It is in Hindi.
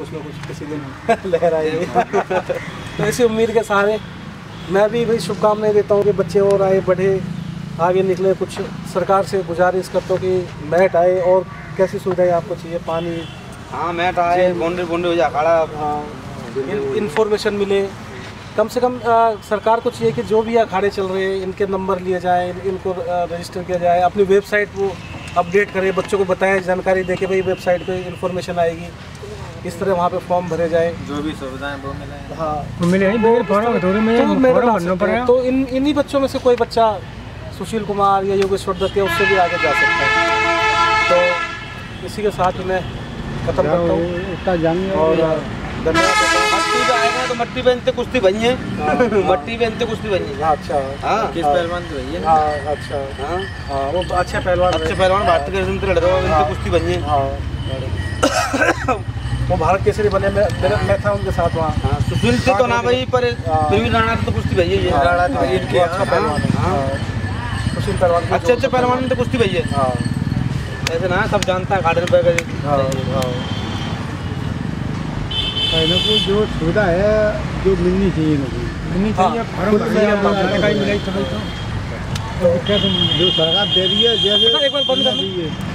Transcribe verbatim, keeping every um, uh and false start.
कुछ ना कुछ किसी दिन लहर आएगी। तो इसी उम्मीद के सहारे मैं भी भाई शुभकामनाएं देता हूँ कि बच्चे और आए बढ़े आगे निकले। कुछ सरकार से गुजारिश करता हूँ कि मैट आए और कैसी सुविधाएं आपको चाहिए, पानी, हाँ मैट आए, बाउंड्री बाउंड्री हो जाए अखाड़ा, हाँ इन्फॉर्मेशन मिले। कम से कम आ, सरकार को चाहिए कि जो भी अखाड़े चल रहे हैं इनके नंबर लिए जाए, इन, इनको रजिस्टर किया जाए, अपनी वेबसाइट वो अपडेट करे, बच्चों को बताएं, जानकारी दे के भाई वेबसाइट पे इन्फॉर्मेशन आएगी, इस तरह वहाँ पे फॉर्म भरे जाए, जो भी सुविधाएं वो मिले। हाँ तो मिले ही बगैर फॉर्म तो में फॉर्म भरना पड़ेगा। तो इन इन्हीं बच्चों में से कोई बच्चा सुशील कुमार या योगेश्वर दत्त या उससे भी आगे जा सकता है। तो इसी के साथ ही मैं खत्म करता हूँ इतना जानिए और धन्यवाद। मट्टी पे आएगा तो मट्टी पे इनते कुश्ती बनिए, मट्टी पे इनते कुश्ती बनिए। अच्छा हाँ किस पहलवान तो भैया। हाँ अच्छा हाँ हाँ वो अच्छे पहलवान, अच्छे पहलवान भारतीय के जिनते लड़का इनते कुश्ती बनिए। हाँ वो भारत केसरी बने, मैं मेरा मैं था उनके साथ वहाँ। हाँ सुशील थे तो ना भाई, पर फिर भी राणा तो कुश्ती भैया ये राणा तो भैया इनके अच्छा पहलवान है। हाँ सुशील पहलवान अच्छे अच्छे पहलवान तो कुश्ती भैया। हाँ ऐसे ना सब जानता है गार्डन पे। हाँ हाँ पहले को जो सुविधा है जो मिलनी चाहिए इनको मिलनी चाहिए। फॉर्म भरने का ही मिला ही तो जो सरकार दे रही है जैसे एक बार बंद कर।